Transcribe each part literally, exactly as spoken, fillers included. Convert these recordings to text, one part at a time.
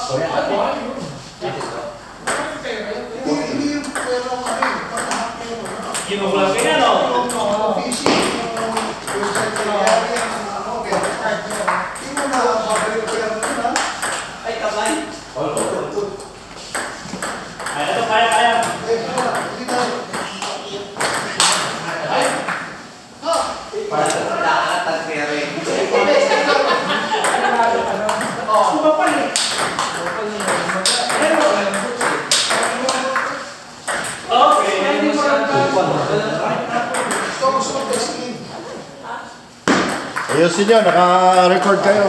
Ginugulagay na, no? Ay, kamay. Ay, ito, kaya, kaya. Ayusin nyo, naka-record kayo.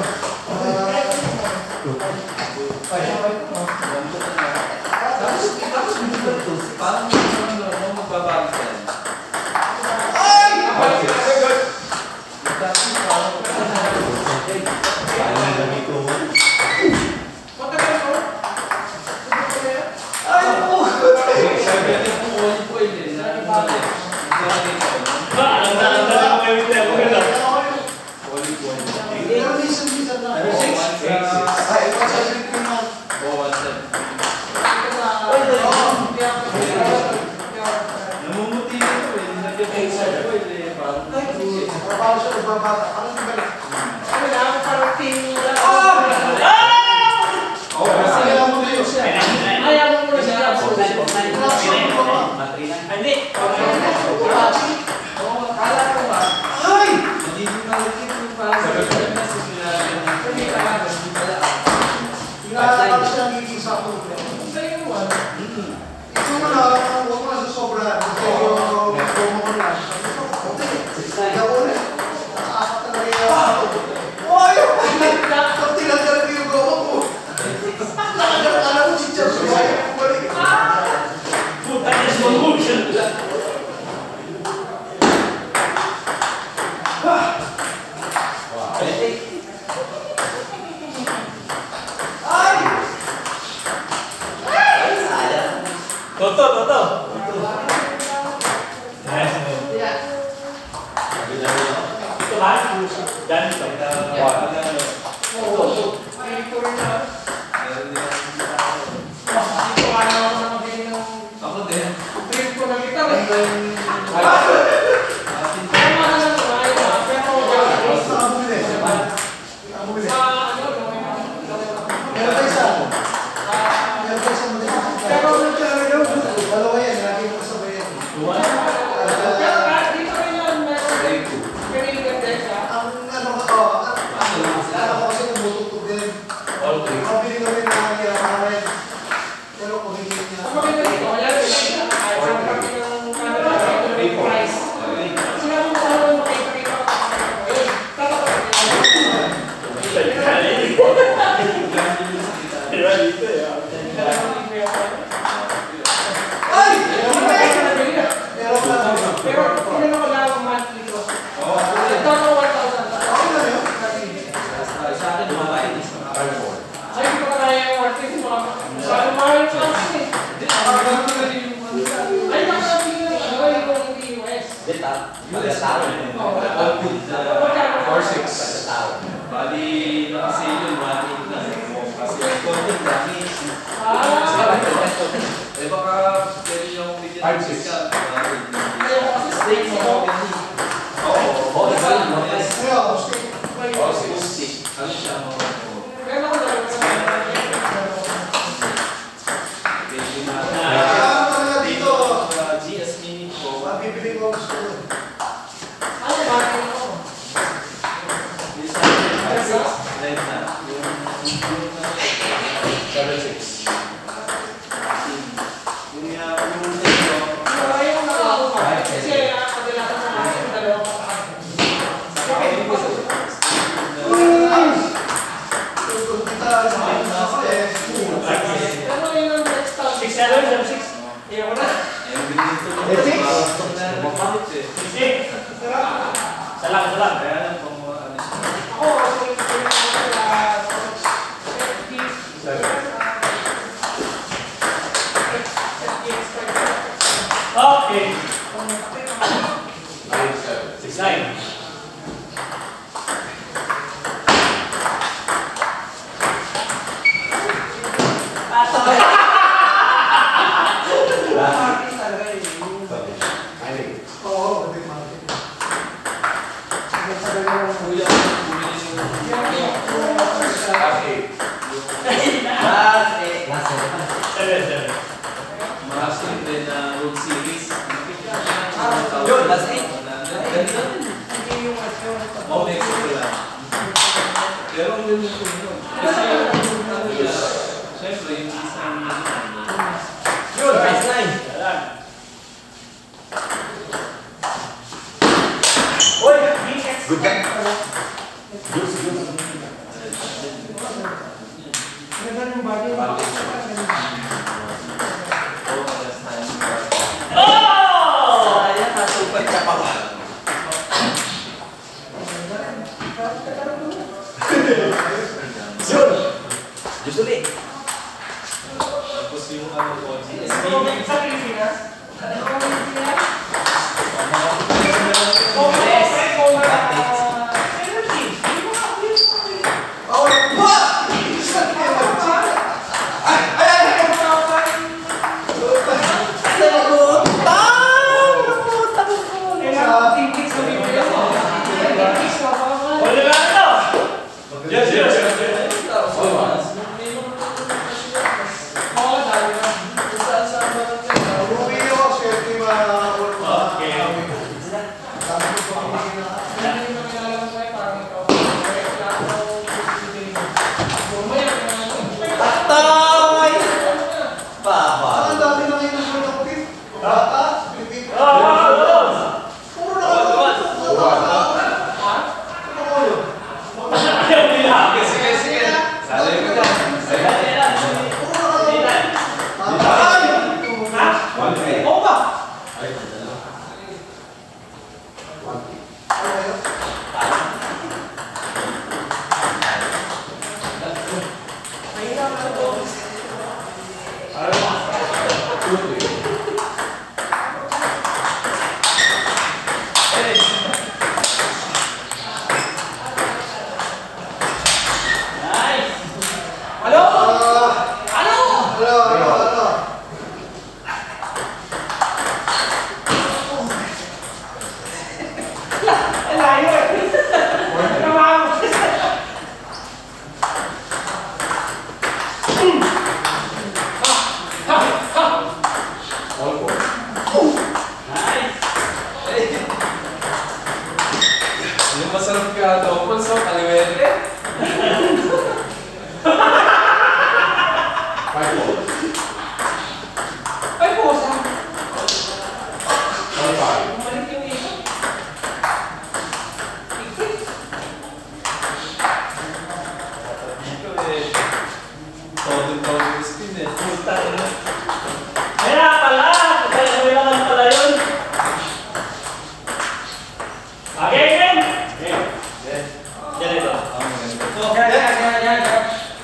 Toto, Toto. Itu lagi dan kita Good guy. Just ulit. Tapos yung ano ko, Sa Pilipinas? yes, yes, yes. Yung masarap ka ito, so kaliwete. Five balls. Ay, pusa! One five. Bumalik yung ito. Dito eh, todo-todo yung spin eh. Puta na. Kaya pala! Kaya naman pala yun. Okay, game! Game. Yan ito. Yan, yan, yan, yan, yan.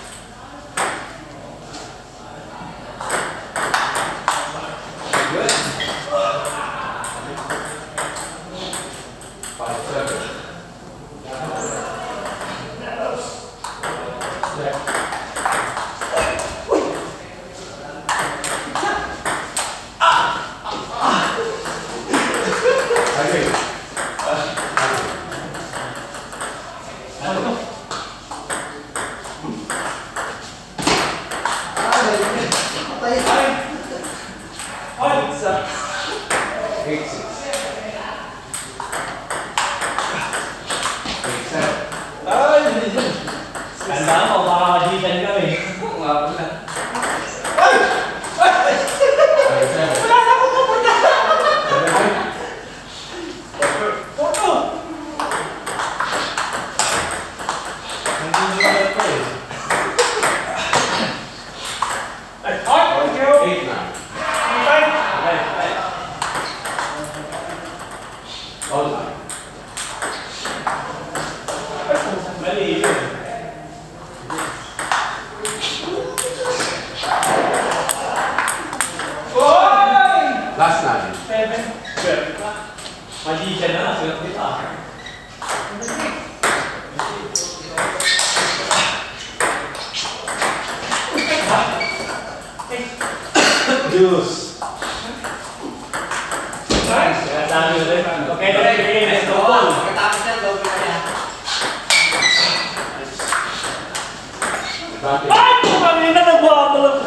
Five seven. Eight six. Eight seven. Ganda mo, baka maditan kami. Eight seven. Wala na akong pupunta! Porto! Ay, ay, thank you! Eight nine. Ay, ay, ay. All nine. Mali yun. Oy! Last nine. Seven. Swerte ka. Magician na, swerte ka. Juice. Nice. Sabi ulit. Okay, okay, okay. Let's go. Pagkatapos niya, double na niya. Ay! Pumangin na nagbuha ko lang.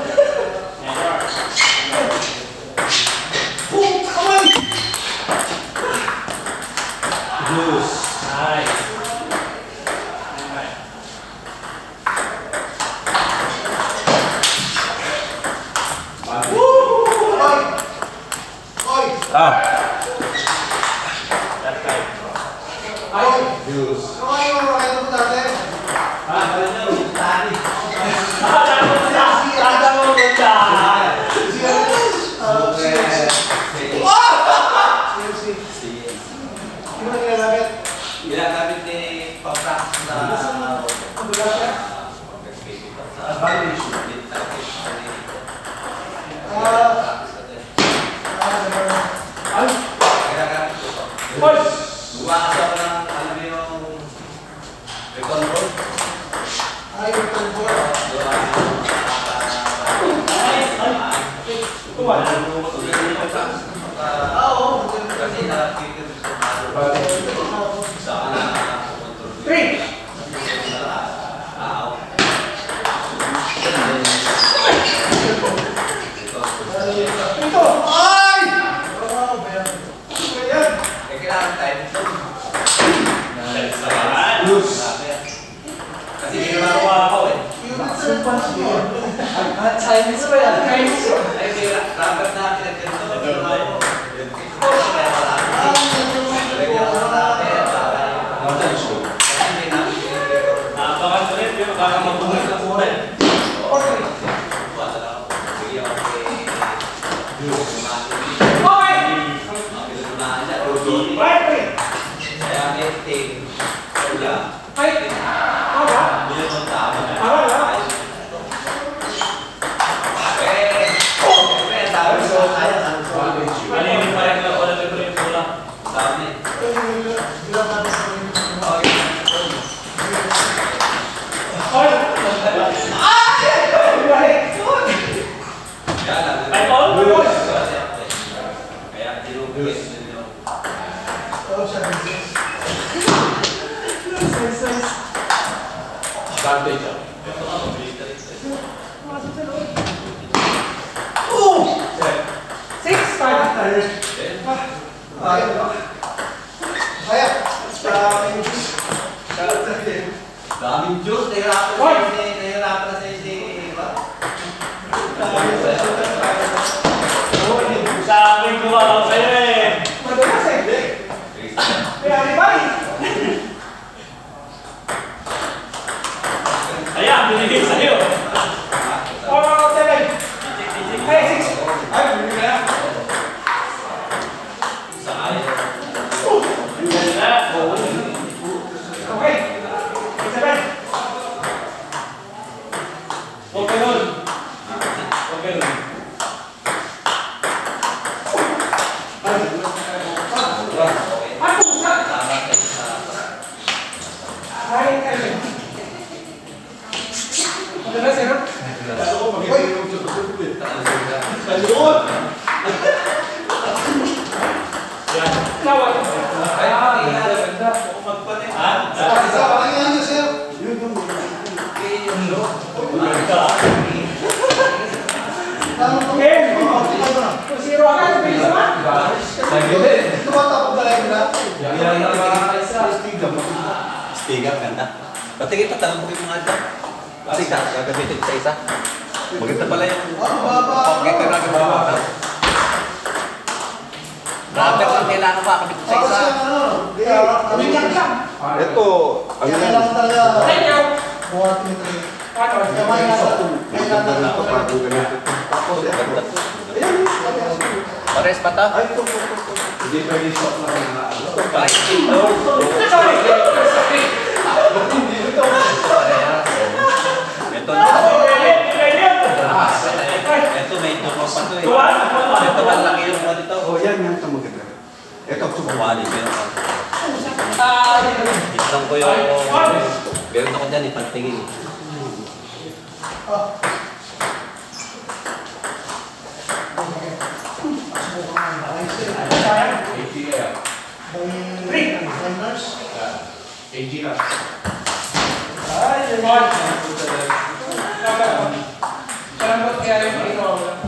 Juice. Nice. Ah. That's right. Juice. Ah, ano niya, tani. Ginagamit ni pang-practice na advantage. Ginagamit ko ito. Gumakas ako ng, alam mo yung recontrol? Ay, recontrol. Kasi nakikita sa Three. Ito. Ay! Eh, kailangan tayo dito. Kasi ginagawa ako eh. Chinese ba yan? Chinese. Ay, may rubber na pinagganto. Kaya wala. Lagyan ko na natin. Kasi may namin. Baka sulit yun. Baka mabuhay na buhay. Daming juice, nahirapan na si, nahirapan na si, si, ba? Sa akin gawa ako sa'yo eh. Madulas eh. Kaya everybody. Ayan, binigay sa'yo. Four out of seven. Hey, six. Ay, bumili ka na. Sayang. Okay. Six, seven. Okay nun. Okay nun. Ano? Nine, seven. Madulas eh, no? Nawal. Okay. Kung zero agad, bilis naman. Stiga, ganda. Patingin pa, tanong mo yung mga ito. Kasi gagamitin sa isa. Maganda pala yung pocket na gagawin. Rubber lang kailangan makakabit sa isa. Bilang lang. Ito, ang yan. Thank you. Ano? Pares pa to? Hindi pa yung shot na kaya na. Ay, ito. Sorry. Ito na. Ito may tutok pa to eh. Ito malaki yung mga dito. Oh, yan yan ito maganda. Ito, Kumali ko yun. Ah, Isang ko yung... Meron ako dyan, ipagtingin. A G lang. Ay, Mark! Salamat kaya yung ito.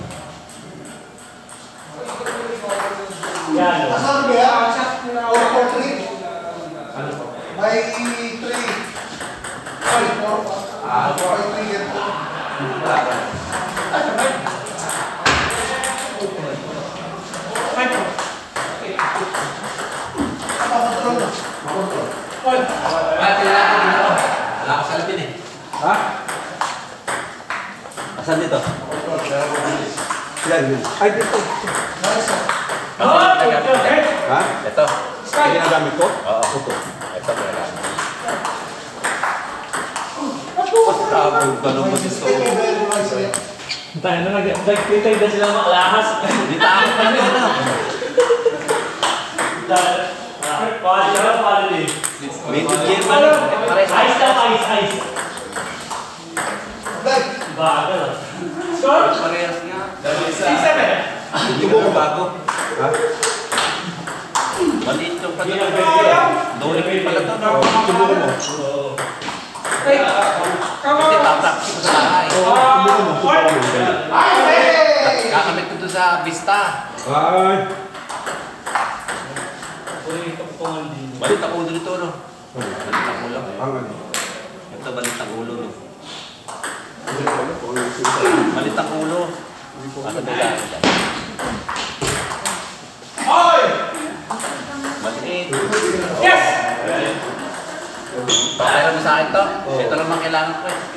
yan. Asan ba yan? four four three? Ano po? May three. Sorry, four Ah, four three ganito. Makontrol na. Makontrol. Ah, kailangan ko dito. Wala ko sa lapin eh. Ha? Asan dito? Yan yun. Ay, dito. Nice. Oh, okay. Ha? Ito. Yung ginagamit ko? Oo. Ito. Ito ginagamit. Tapos ganun mo dito. Thank you very much. sir. Tayo na nag-titay na sila makalahas. Hindi tayo pa rin ano. Paano siya? Paano din? Medyo German. Pares. Ice lang, ice, ice. Like, Bagal. Score? Parehas nga. six seven. Hindi mo bago. Ha? Maliit yung Hindi pala. na pwede. Dole ko pala ito. no? Subukan mo. Hindi, tataksin ko sa bahay. Subukan mo. Subukan mo. hey! Kakamit ko doon sa Vista. Ay! Uy, kapungan din. Balit ang ulo nito, no? Balit ang ulo. Ang ano? Ito, balit ang ulo, no? Hindi ko alam kung ano yung sinasabi. Balit ang ulo. Ano ba yan? Maliit. Yes! Pakailan mo sa akin to. Ito lang ang kailangan ko eh.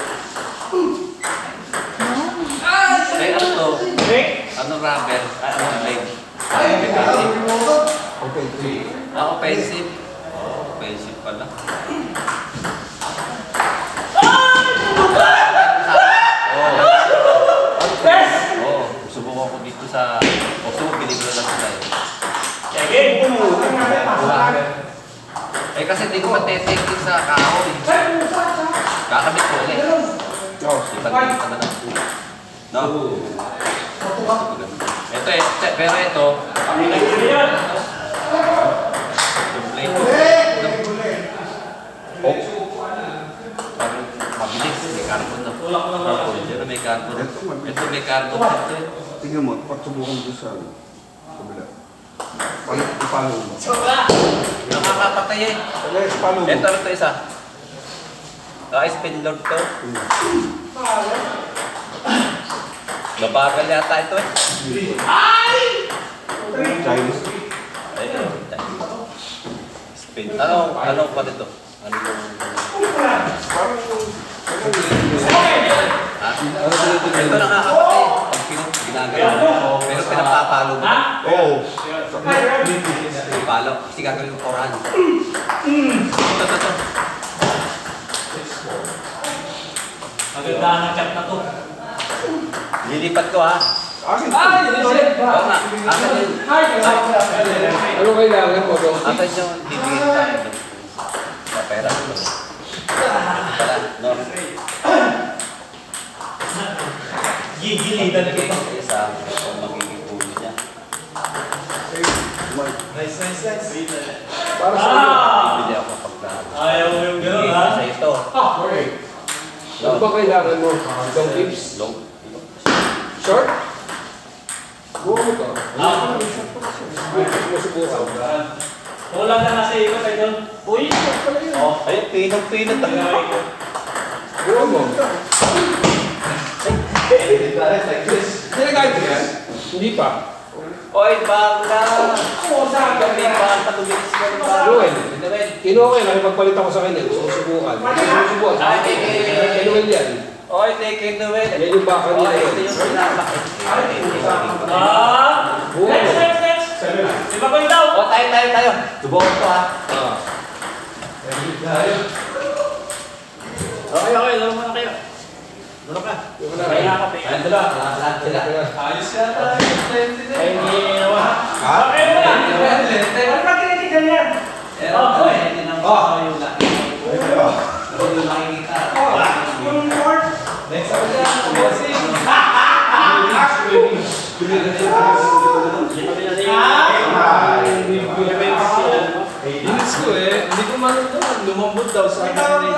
Eh, ano to? Rick? Ano rubber? Ay, ano leg? Ay, Offensive. remote. Okay, three. Ah, offensive. Oh, offensive pala. Yes! Oo, oh, subukan ko dito sa... O, oh, subukan ko lang sa tayo. Again. Eh, kasi hindi ko matetek din sa kahoy. Kakabit ko ulit. Oh, Ipag-ibig naman ang pulo. No? Ito eh, te- pero ito, Yan. yung plate. Huli! Oh. Parang mabilis, may carbon na. Tulak ko lang ako. Ito may carbon. Ito, mabilis. Ito may carbon. Ito eh. tingnan mo, pagsubukan mo sa ano. Kabila. Paano, paano mo? Nakakapatay eh. Alas, paano mo? Ito, ito isa. Ah, spin load to. Nabagal yata ito eh. Chinese. Ay, ay, spin. Ano, ano pa dito? Ano yung... Parang... Ha? Ito nakakapatay. Pag pinu, ginagalaw. Pero pinapapalo mo. Ha? Oo. Palo. Kasi gagawin yung koran. Ito, ito, ito. Maganda ang chat na to. Lilipat ko ha. Akin. Oo nga. Asan yung... Ano kailangan mo daw? Asan yung bibigyan tayo doon? Sa pera. Pala, no? Gigilitan kita. Isa, kung magiging puno niya. Nice, nice, nice. Para sa Ah! Bibili ako pag lahat. Ayaw mo yung gano'n ha? Isa ito. ano ba kailangan mo? Long tips? Long. Short? Buo mo to. Ah. Masubukan. Kulang na kasi ikot ay doon. Uy! Oh, ayun, pinag-pinag tayo. Buo mo. Sinagamit mo yan? Hindi pa. Oy, bangla! Gabi pa ang patubilis ko ng bago. Noel, kinuha ko yan. Nakipagpalit ako sa kanya. Gusto ko subukan. Gusto ko subukan. Ay, eh, eh. Kay Noel yan. Oy, take it away. Yan yung baka Oy, nila. ito yung pinapakit. Ah! Buo Next, mo. next, next! Lima ko daw! Oh, tayo, tayo, tayo. Subukan ko ha. Ah. Okay, okay. Laro muna kayo. Laro ka. Yung na Kaya rin. ka, pe. Ayan, dalawa. Lahat sila. Ayos yata yung twenty na. Ay, hindi naman. Ha? Okay mo na! Ano ba tinitignan yan? Oh, uy! Oh, yung laki. Yung makikita. Yung board. Next ako dyan. Bossing. Inis ko eh. Hindi ko man ito. Sunod daw sa akin.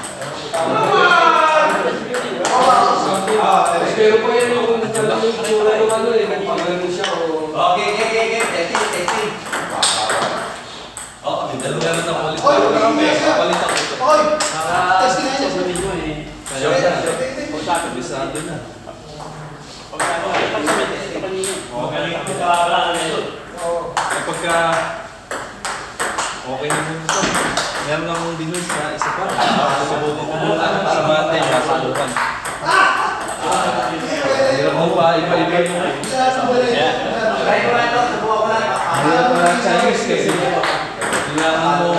Pero po yan yung talagang yung tsura ng ano eh, kung pagano siya o... Okay, okay, okay, okay. Testing, testing. Oh, may dalawa na na palit. Oy, Palit ako ito. Oy! Testing na yun. Sure na. Kabisado na. Kapagka okay na muna ito, meron akong dinul sa isa pa. Susubukan ko muna para matay na subukan. Hirap mo pa, iba-iba yung... Hirap mo lang Chinese kasi kailangan mo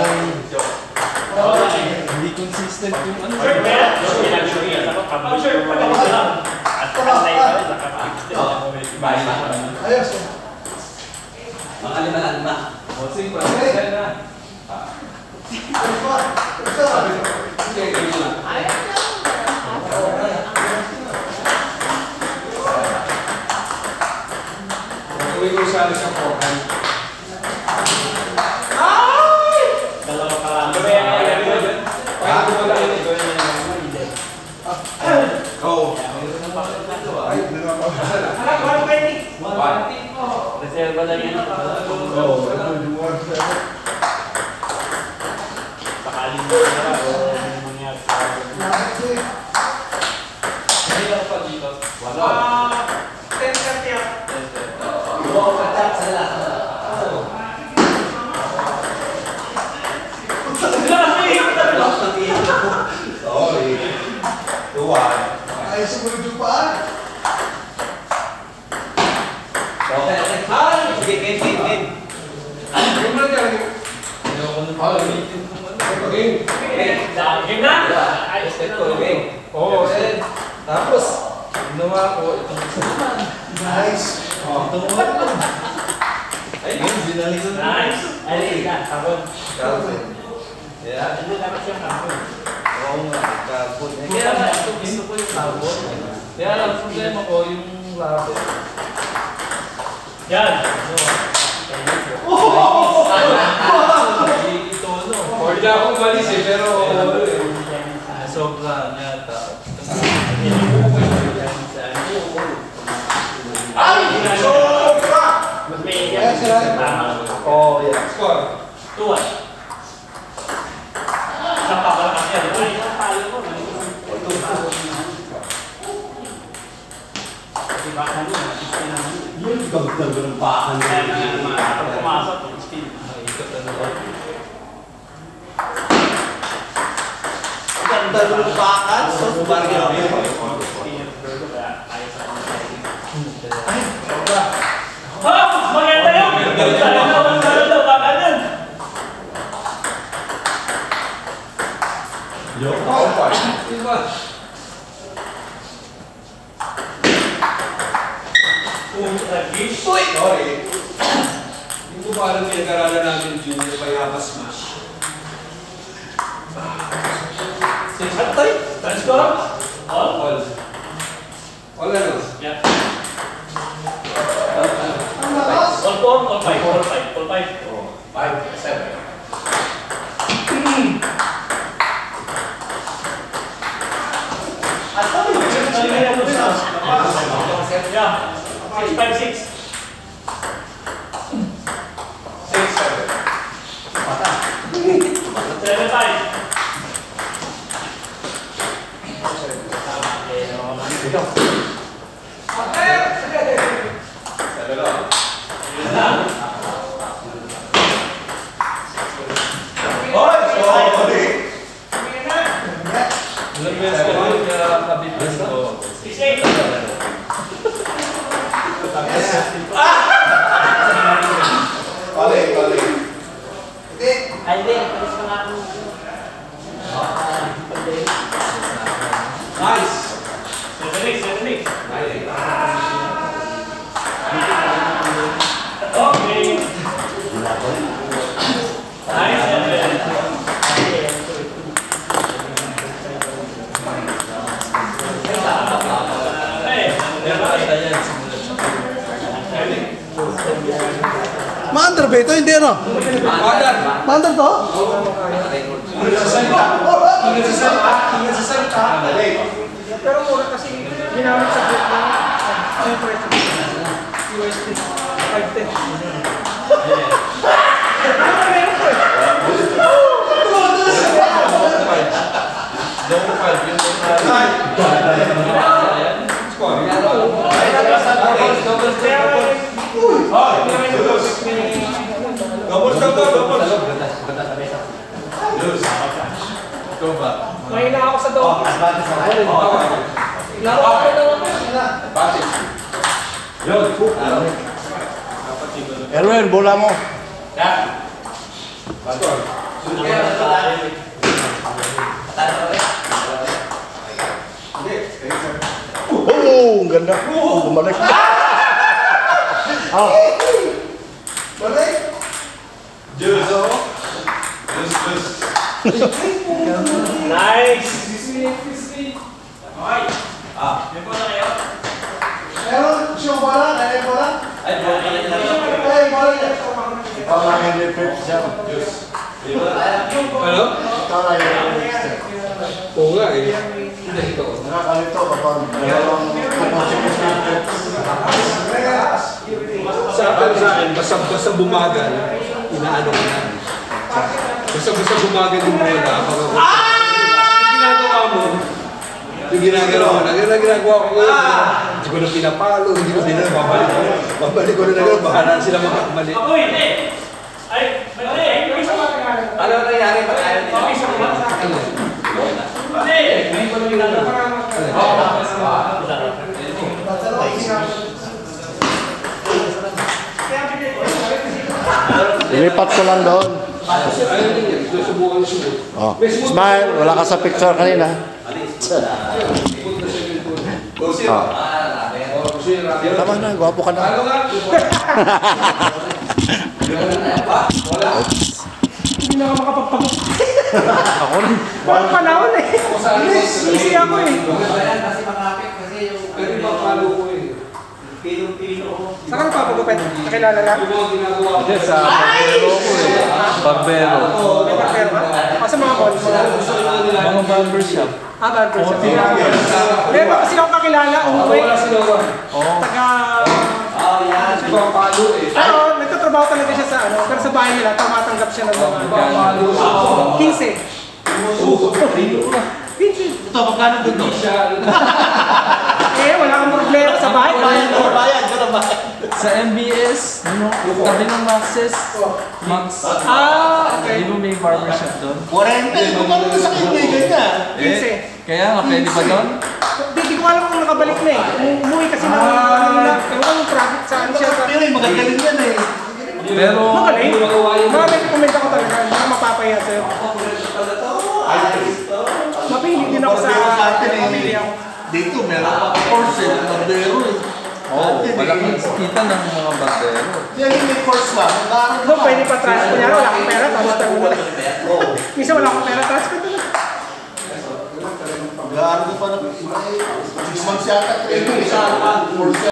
hindi consistent yung ano. Ayos. Mga lima-lima. O, sige pa, sige na. Sige, sige na. Uwi ko sana sa pokan. Dalawa ka lang. Kaya ko wala yun. Oo. Ay, nagpapasala. Reserva lang yan. Oo. Sakaling mo na o may mangyari sa akin. Hindi ako pa dito. Wala. ten thirty ah. Sorry. Tuwan. Ay, siguro yung paan. Okay, okay. Hi! Sige, game, game, game. Yung mga kaya yung... Ayoko na pagamitin kung ano. Game. Game na? Ayos na ito, game. Oo, eh. Tapos, ginawa ko itong isa naman. Nice. Itong ano. Ay, yun, binalik ko na. Nice. Ay, ka. Kapon. Kapon. Yeah. Hindi dapat siyang kapon. Oo nga, kapon. Kaya nga, gusto ko yung kapon. Kaya lang, problema ko yung lapit. Yan. Ito, no? Hindi akong balis eh, pero ano eh. Sobra yata. Ay! Sobra! Mas may Yes, sir. tama. Oh, yeah. Score. Tuwa. Sa papalakas yan. Ay, yung palo ko. Diba ka nyo? Yun, gagdag ng bakan. Kaya na pumasok. Still. Ikot ano ba? Gagdag ng bakan. So, bargain ako yun. Oh! Maganda yun! Maganda yun! Baka nun! Yo. Diba? Uy! Sorry. Hindi ko parang pinag-aralan namin junior pa yung smash. Six hatay? Let's go! All? All. All ano? Yeah. Ang lakas. All four? All five? All five? All five? Five, seven. Yeah. Six, five, six. Six, seven. Seven, five. Seven lang. Oy! Sorry! Ilang beses ko yun kaya kabit ko. Six, eight. Pali, pali. Hindi. Ay, hindi. Palis ka nga ako. Nice! Seven, eight, seven, eight. Okay. Nice, seven. Hey, Maandar ba ito? Hindi ano? Mother! Maandar to? Oo, Ingat sa salita. Ingat sa salita. Ingat sa salita. Pero mura kasi ginamit sa grip lang. Ano yung preto? U S D. five ten. Ano meron ko eh? Double five. Yung Double, double, double. Ikaw ba? Mahina ako sa dog. Laro ako na lang. Erwin, bola mo. Oh, ang ganda. Oh, bumalik. Ah. Balik. Nice! Okay. Ah, yan po na kayo. Meron siyang bola, kaya bola. Ay, bro, pala niya lang. Ay, bola niya. Ikaw lang yung defense siya. Ano? Ikaw lang yung defense. Oo nga eh. Hindi ito. Nakakalito kapag mayroong pupunsin yung defense. Sa akin, sa akin, basta, basta bumagal, inaano ko na. Basta basta bumagal yung bola. Yung ginagawa mo, yung ginagawa mo, yung ginagawa ko ngayon, hindi ko na pinapalo, hindi ko din na babalik ko. Babalik ko na lang, bahala sila makamali. Ako hindi! Ay, mali! Ano ang nangyari? Ba't ayaw nila? Ano? Mali! Lipat ko lang doon. Ayaw niya, susubukan na sumut. Oh. Smile, wala ka sa picture kanina. Kursi Ah. ba? Tama na, gwapo ka na. Ano nga? Hindi na ako makapagpagod. Ako rin. Parang panahon eh. Easy ako eh. Kasi makapit kasi yung... Pero ibang palo ko eh. Pilong-pilo ko. Saan ka nagpapagupit? Nakilala lang? Yung mga ginagawa ko. Yes, sa barbero ko eh. Barbero. May barbero ka? Kasi mga call. Mga barbershop. Ah, barbershop. Meron kasi akong kakilala. Umuwi. Wala sila ba? Taga... Oh, yan. Ibang palo eh. Pero nagtatrabaho talaga siya sa ano. Pero sa bahay nila, tumatanggap siya ng mga... Ibang palo. fifteen. fifteen. Ito, magkano doon to? Eh, wala kang problema sa bahay. Bayad ko, bayad ko na bayad. Sa M B S, ano, tabi ng Maxes, Max. Ah, Di okay. ba may barbershop doon? Quarenta, ito pa rin sa kaibigan niya. fifteen. Kaya nga, pwede ba doon? Hindi, hindi ko alam kung nakabalik na eh. Umuwi kasi ng ano nila. Ewan ko yung traffic saan siya. Pero yung magagaling yan eh. Pero, Magaling. Mga may comment ako talaga. Hindi ka mapapaya sa'yo. Mapili din ako sa... Mapili ako. Dito, meron pa course eh. Barbero eh. oh, malaking kita ng mga barbero. Yan yung may course ba? Magkano Doon pwede pa transfer niya. Wala akong pera. Transfer mo na. Minsan wala akong pera. Transfer mo na. Magkano pa na? Six months yata. Ito, isa.